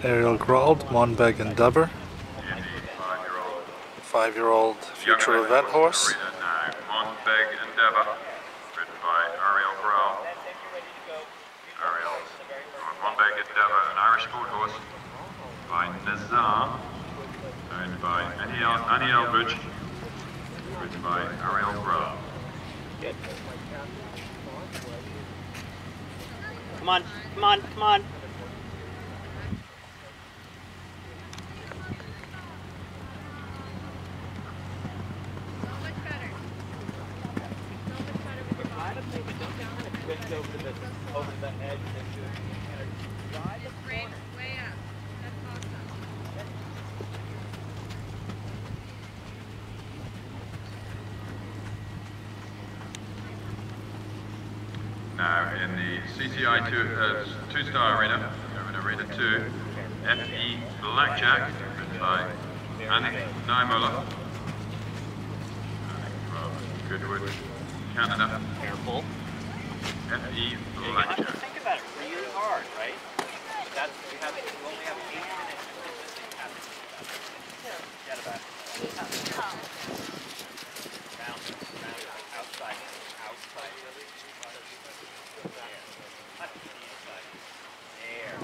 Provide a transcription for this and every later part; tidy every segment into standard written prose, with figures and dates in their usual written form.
Ariel Grald, Monbeg Endeavour. 5-year-old future event horse. Monbeg Endeavour, ridden by Ariel Grald. Ariel, Monbeg Endeavour, an Irish sport horse by Nazar, owned by Annie Elbridge, ridden by Ariel Grald. Come on, come on, come on. Over the edge just way up. That's awesome. Now in the CCI two-star arena, over in Arena 2, FE Blackjack, written by Annick Niemoller from Goodwood, Canada. Careful. FE You Blackjack. have to think about it really hard, right? You only have 8 minutes to do this, you have to think about it. Forget about it. Bounce, outside. There.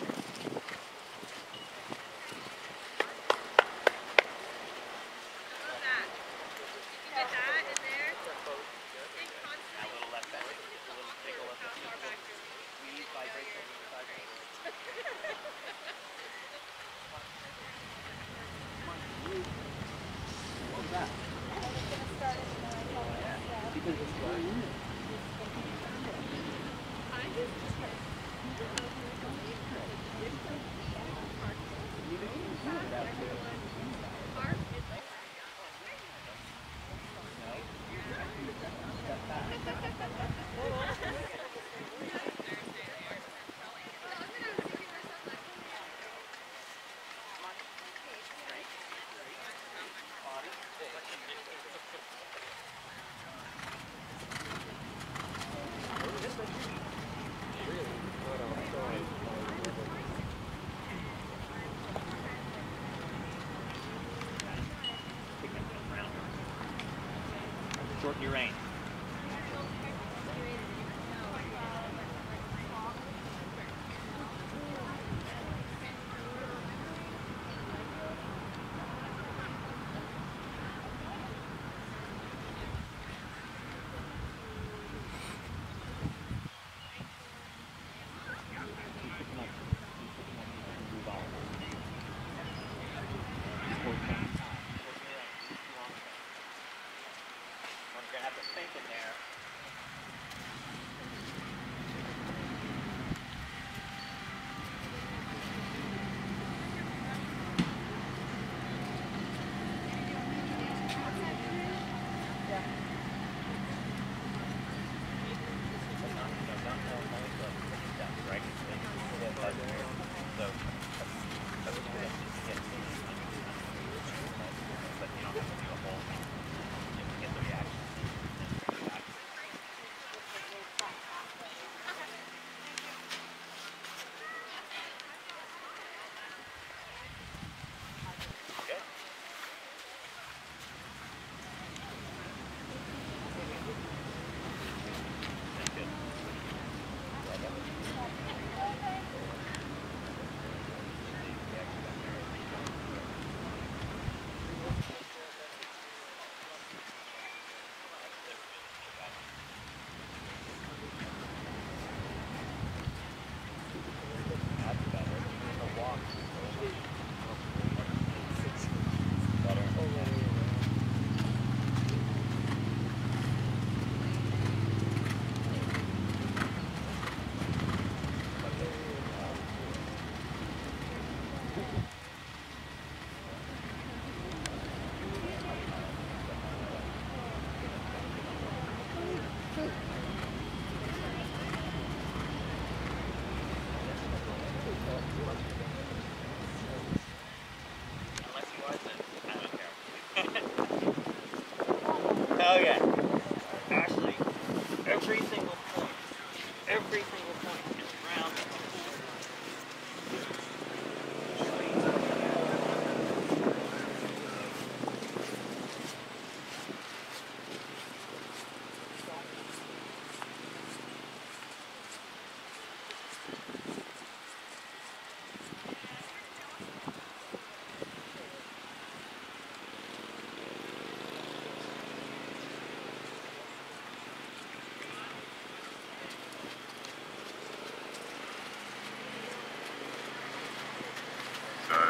Shorten your rein.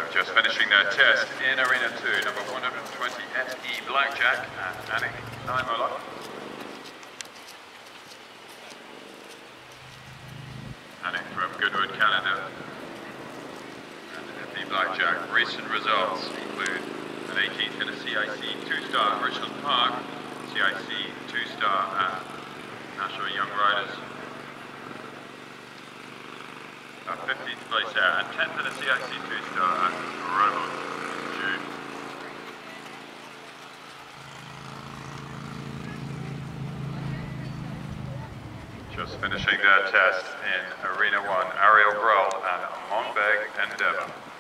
just finishing their test in Arena 2, number 120 FE Blackjack and Annick Nijmoller. Annick from Goodwood, Canada. And FE Blackjack recent results include an 18th in a CIC 2-star at Richland Park, CIC 2-star at National Young Riders, a 15th place there, and 10th in a CIC 2-star at Rowan in June. Just finishing their test in Arena 1, Ariel, Grald and Monbeg, Endeavour.